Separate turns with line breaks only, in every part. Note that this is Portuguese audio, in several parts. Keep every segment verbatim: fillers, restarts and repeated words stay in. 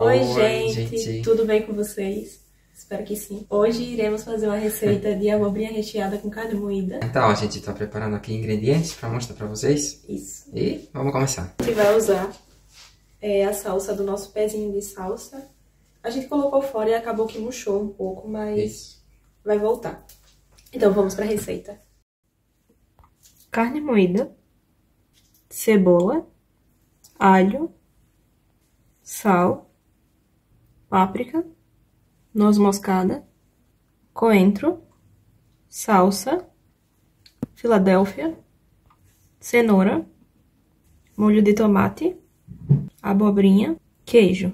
Oi,
Oi
gente.
gente,
tudo bem com vocês? Espero que sim. Hoje iremos fazer uma receita de abobrinha recheada com carne moída.
então a gente tá preparando aqui ingredientes para mostrar para vocês.
Isso.
E vamos começar.
A gente vai usar é, a salsa do nosso pezinho de salsa. A gente colocou fora e acabou que murchou um pouco, mas Isso. vai voltar. Então vamos para a receita. Carne moída, cebola, alho, sal, páprica, noz moscada, coentro, salsa, Filadélfia, cenoura, molho de tomate, abobrinha, queijo.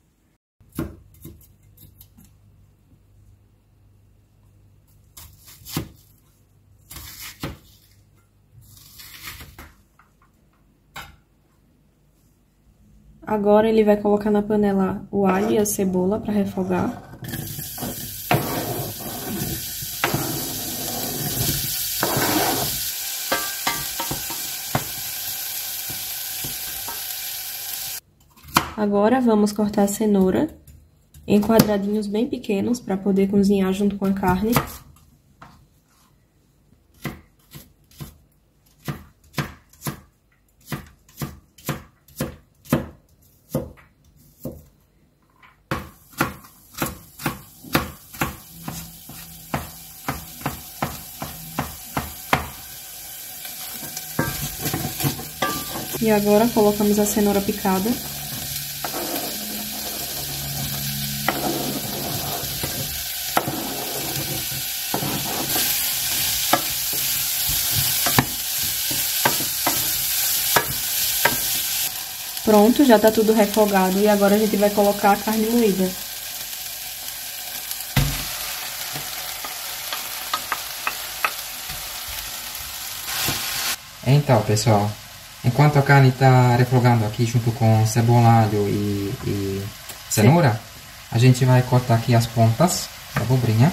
Agora ele vai colocar na panela o alho e a cebola para refogar. Agora vamos cortar a cenoura em quadradinhos bem pequenos para poder cozinhar junto com a carne. E agora colocamos a cenoura picada. Pronto, já tá tudo refogado e agora a gente vai colocar a carne moída.
Então, pessoal, enquanto a carne está refogando aqui junto com cebola, alho e, e cenoura, Sim. a gente vai cortar aqui as pontas da abobrinha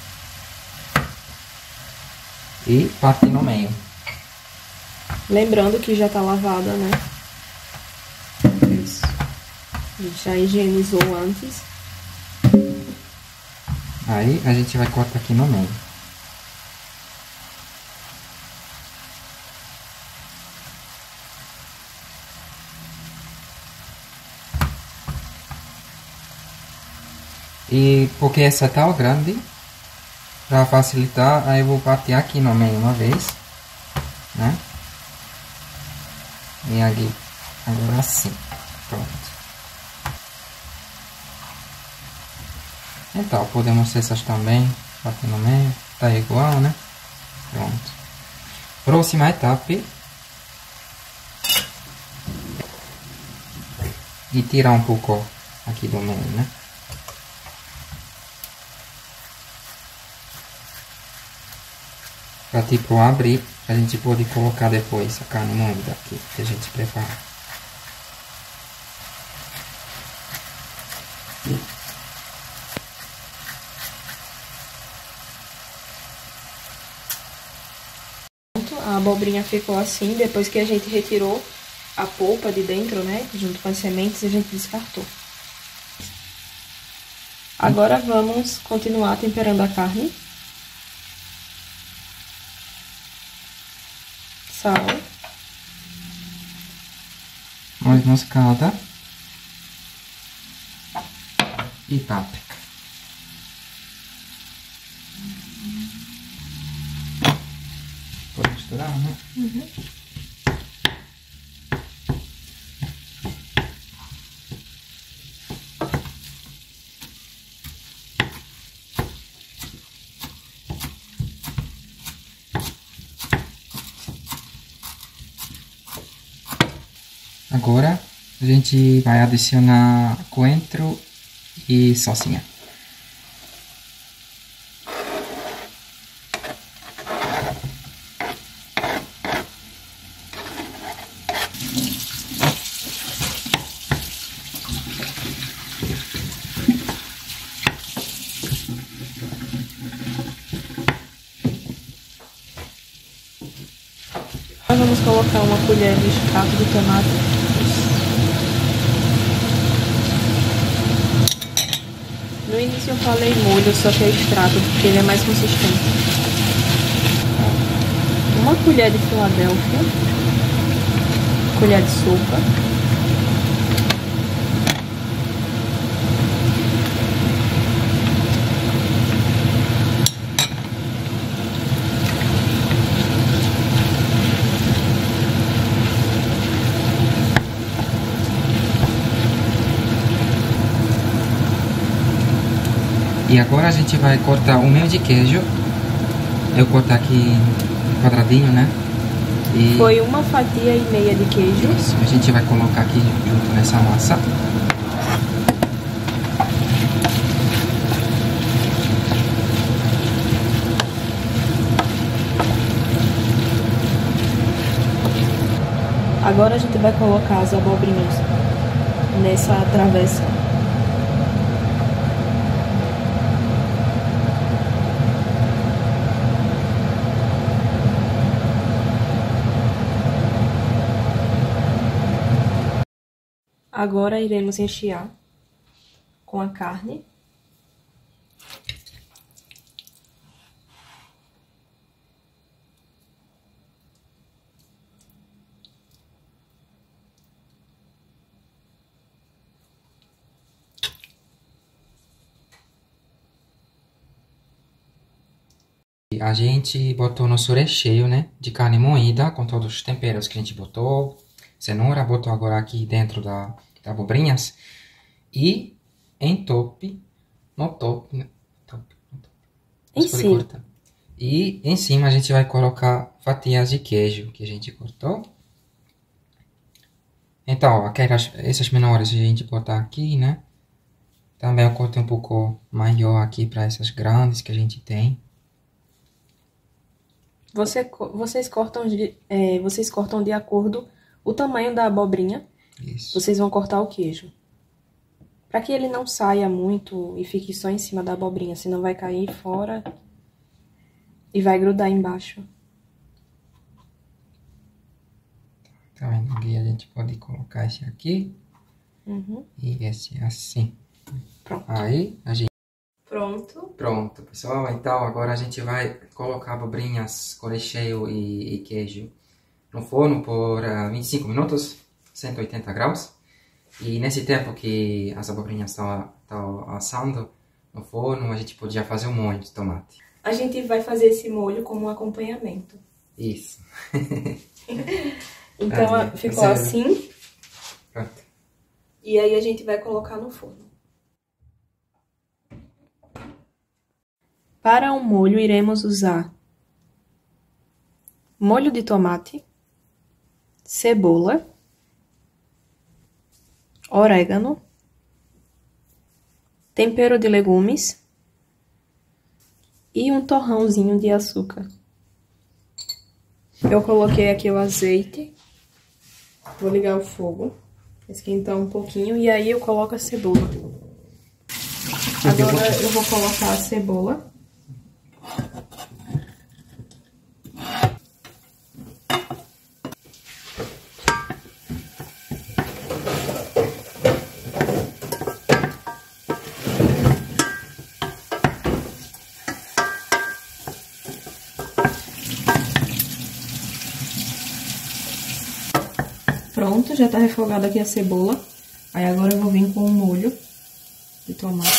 e partir no meio.
Lembrando que já tá lavada, né?
Isso.
A gente já higienizou antes.
Aí a gente vai cortar aqui no meio. E porque essa é tão grande, para facilitar, aí eu vou partir aqui no meio uma vez, né? E aqui, agora assim, pronto. Então, podemos essas também, partir no meio, tá igual, né? Pronto. Próxima etapa. E tirar um pouco aqui do meio, né? Para tipo abrir, a gente pode colocar depois a carne moída aqui que a gente prepara.
A abobrinha ficou assim, depois que a gente retirou a polpa de dentro, né, junto com as sementes, a gente descartou. Agora vamos continuar temperando a carne. Sal,
noz moscada e páprica. Pode misturar, né?
Uhum.
Agora a gente vai adicionar coentro e salsinha.
Nós vamos colocar uma colher de extrato de tomate. No início eu falei molho, só que é extrato, porque ele é mais consistente. Uma colher de Filadélfia. Colher de sopa.
E agora a gente vai cortar o meio de queijo. Eu cortar aqui quadradinho, né? E
foi uma fatia e meia de queijo.
Isso, a gente vai colocar aqui junto nessa massa.
Agora a gente vai colocar as abobrinhas nessa travessa. Agora iremos rechear com a carne.
A gente botou nosso recheio, né, de carne moída, com todos os temperos que a gente botou. Cenoura, botou agora aqui dentro da, da abobrinhas. E em top, no top, né, top, no top.
Em cima.
E em cima a gente vai colocar fatias de queijo que a gente cortou. Então, aquelas, essas menores a gente botar aqui, né. Também eu cortei um pouco maior aqui para essas grandes que a gente tem.
Você, vocês, cortam de, é, vocês cortam de acordo o tamanho da abobrinha.
Isso.
Vocês vão cortar o queijo. Para que ele não saia muito e fique só em cima da abobrinha, senão vai cair fora e vai grudar embaixo.
Tá vendo? Aqui a gente pode colocar esse aqui.
Uhum.
E esse assim.
Pronto.
Aí a gente...
Pronto.
Pronto, pessoal. Então agora a gente vai colocar abobrinhas com recheio e, e queijo no forno por uh, vinte e cinco minutos, cento e oitenta graus. E nesse tempo que as abobrinhas estão assando no forno, a gente podia fazer um molho de tomate.
A gente vai fazer esse molho como um acompanhamento.
Isso.
Então ah, ficou assim.
Pronto.
E aí a gente vai colocar no forno. Para o molho, iremos usar molho de tomate, cebola, orégano, tempero de legumes e um torrãozinho de açúcar. Eu coloquei aqui o azeite, vou ligar o fogo, esquentar um pouquinho e aí eu coloco a cebola. Agora eu vou colocar a cebola. Pronto, já tá refogada aqui a cebola. Aí agora eu vou vir com o molho de tomate.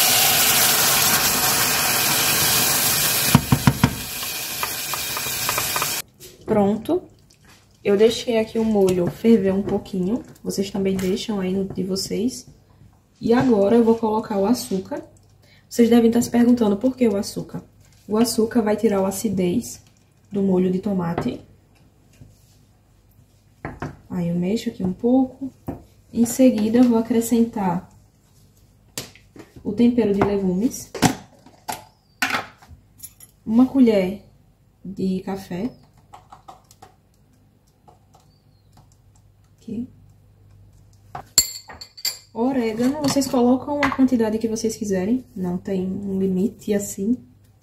Pronto. Eu deixei aqui o molho ferver um pouquinho. Vocês também deixam aí no de vocês. E agora eu vou colocar o açúcar. Vocês devem estar se perguntando por que o açúcar. O açúcar vai tirar a acidez do molho de tomate. Aí eu mexo aqui um pouco. Em seguida, eu vou acrescentar o tempero de legumes. Uma colher de café. Aqui. Orégano, vocês colocam a quantidade que vocês quiserem. Não tem um limite assim.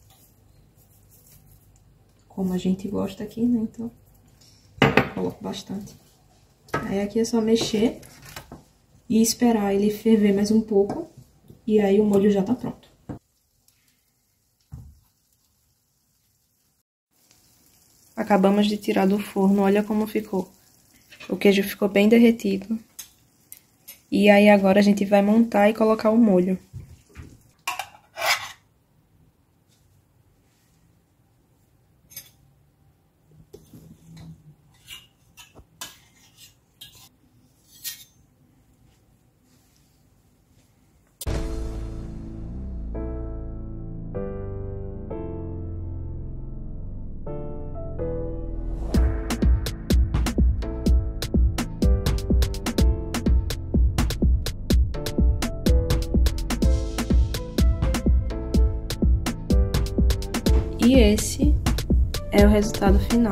Como a gente gosta aqui, né? Então, eu coloco bastante. Aí aqui é só mexer e esperar ele ferver mais um pouco. E aí o molho já tá pronto. Acabamos de tirar do forno, olha como ficou. O queijo ficou bem derretido. E aí agora a gente vai montar e colocar o molho. E esse é o resultado final.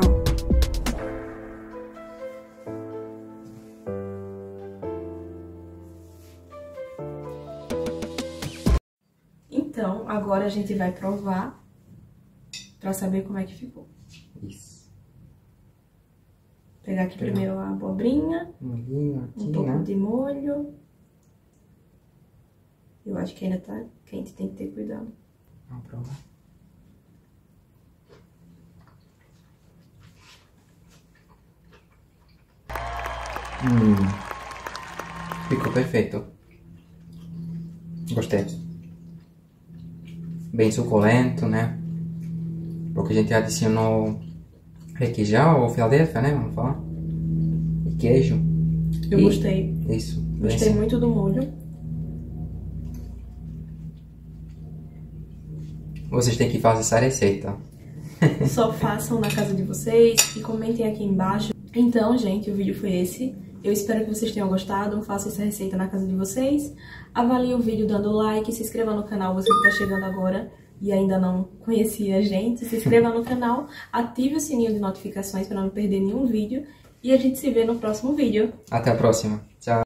Então, agora a gente vai provar pra saber como é que ficou.
Isso.
Pegar aqui primeiro a abobrinha,
Molhinho aqui,
um pouco
né?
de molho. Eu acho que ainda tá quente, tem que ter cuidado.
Vamos provar. Hum, ficou perfeito. Gostei. Bem suculento, né? Porque a gente adicionou requeijão ou Filadélfia, né? Vamos falar. E queijo.
Eu
E...
gostei.
Isso.
Gostei
bem
muito do molho.
Vocês têm que fazer essa receita.
Só façam na casa de vocês e comentem aqui embaixo. Então, gente, o vídeo foi esse. Eu espero que vocês tenham gostado. Façam essa receita na casa de vocês. Avaliem o vídeo dando like. Se inscreva no canal, você que está chegando agora e ainda não conhecia a gente. Se inscreva no canal, ative o sininho de notificações para não perder nenhum vídeo. E a gente se vê no próximo vídeo.
Até a próxima. Tchau.